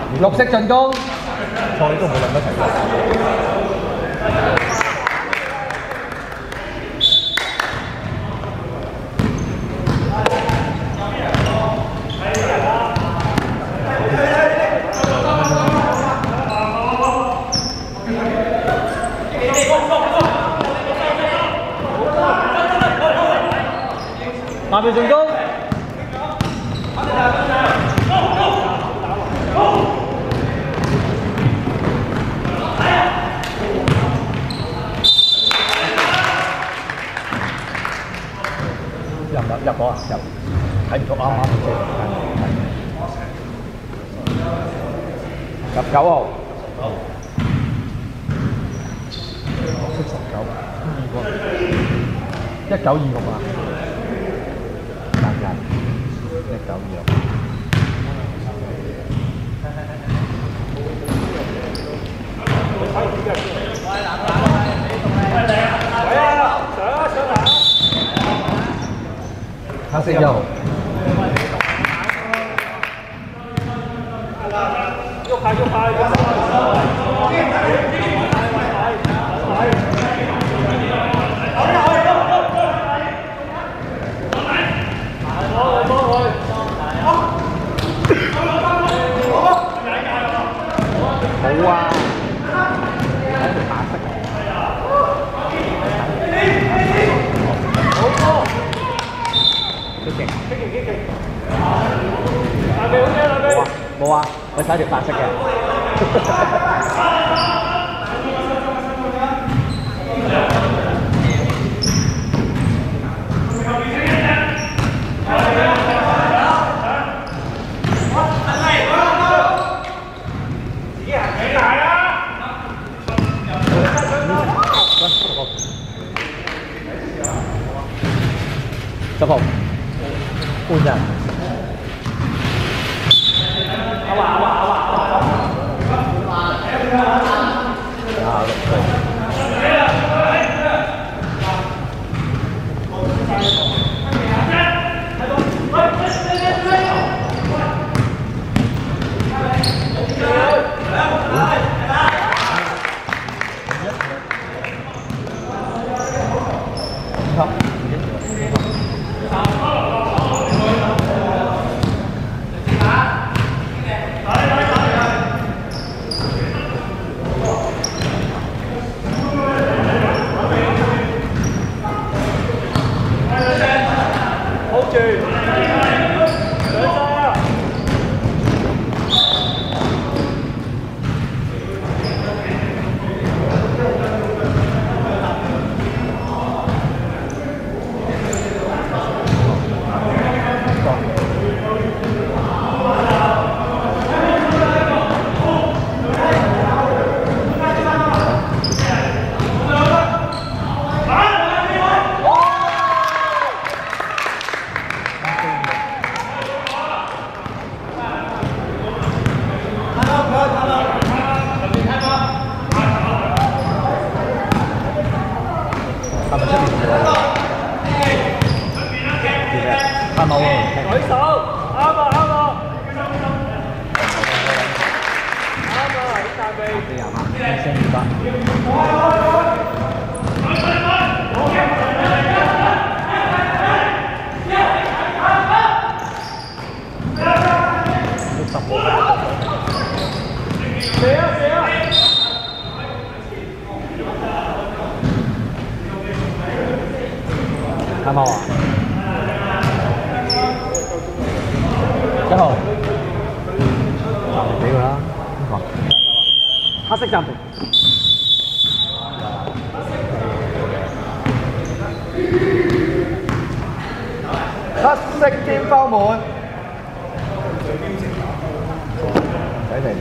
綠色進攻， 賽都冇諗得齊過。 下面進攻。入波啊！睇唔到啱啱嘅入9號1926啊！間1926。黑色1號。喐下好啊！冇啊！我踩條白色嘅。10號換人。啱啱啊？1號，俾佢啦，黑色暫停。黑色天花門。睇嚟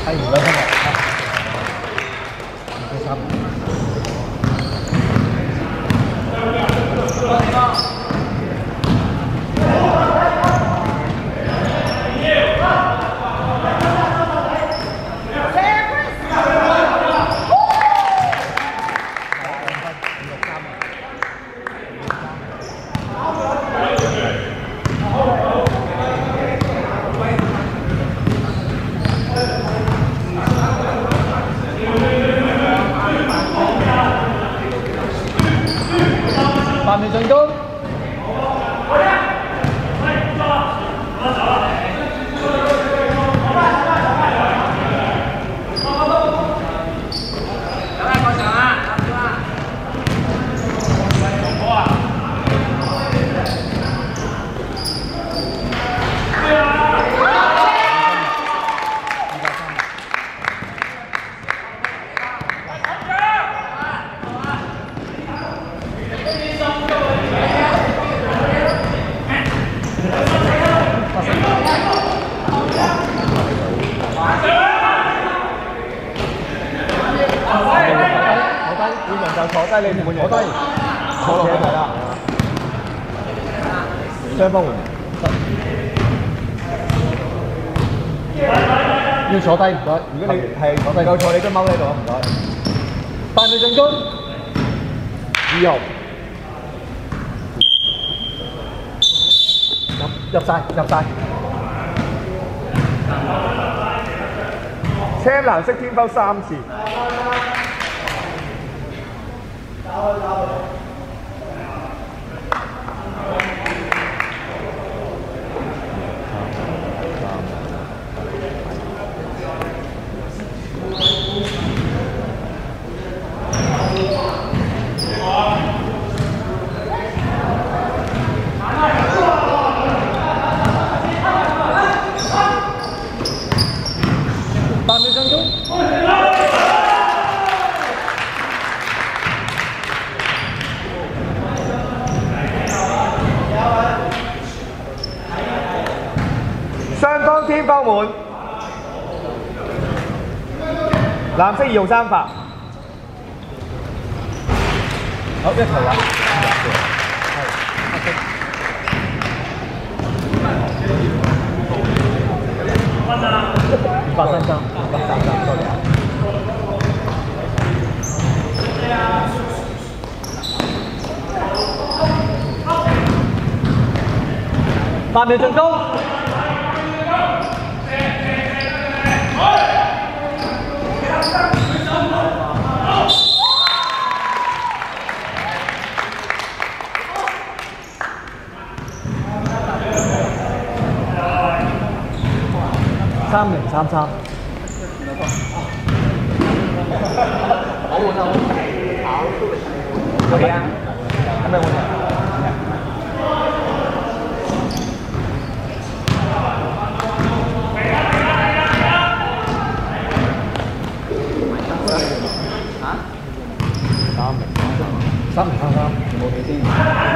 係2分鐘啊！8秒進攻。就坐低，你換人。坐低，坐落去係啦。雙方換人。要坐低唔該。如果你係坐低夠坐，你都踎喺度啊唔該。8秒進攻。2號。入晒，入晒。青藍色天拋3次。8秒進攻。雙方天拋滿，藍色2號3發，好一球啦，233，233，多謝。8秒進攻。3033。我換啊！可以啊，有咩換啊？333，冇幾先。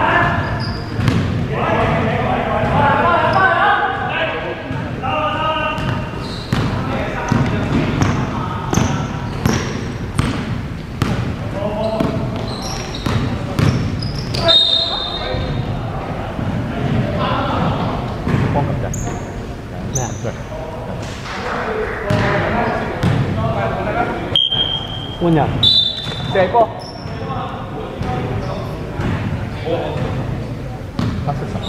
咩啊？換人，射波。黑色10。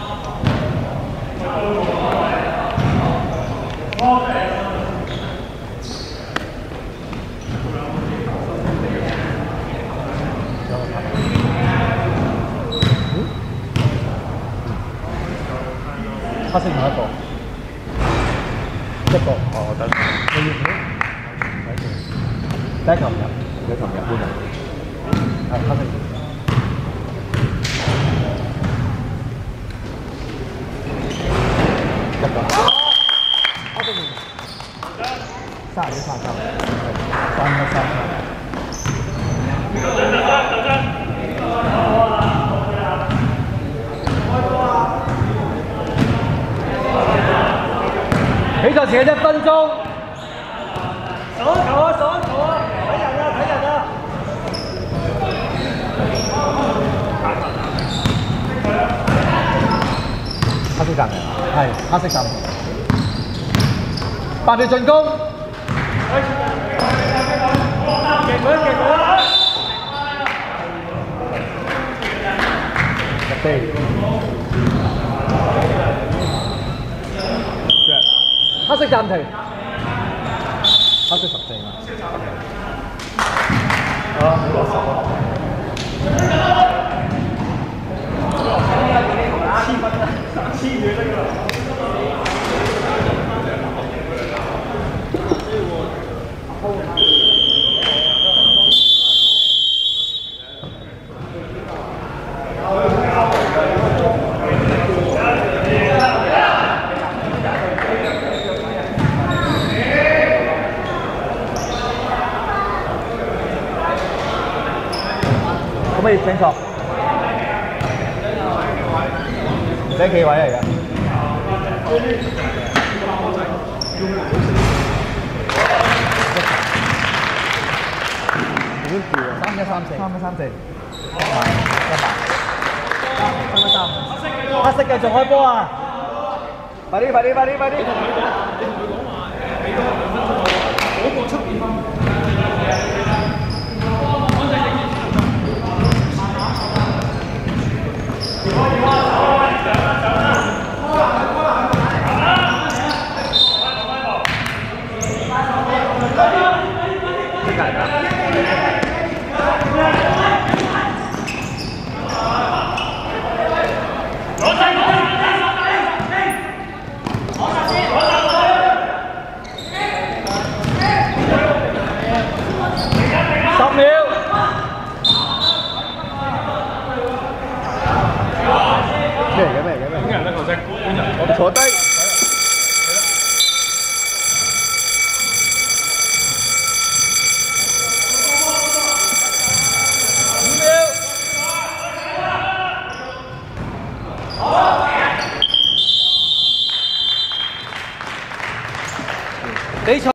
黑色同一個。一個，哦，得。你要唔第一球唔入，第一球唔入，換人。係黑色。一個。黑色換人。3133。比賽前嘅1分鐘。 黑色暫停，係黑色暫停。8秒進攻。14。黑色暫停。黑色14嘛。啊，你攞10啊！黐住得㗎啦。可唔可以清楚？唔使企位嚟㗎。3134。黑色繼續開波啊！快啲！10秒。咩嚟嘅？邊人咧？角色？邊人？我坐低。5秒。比賽。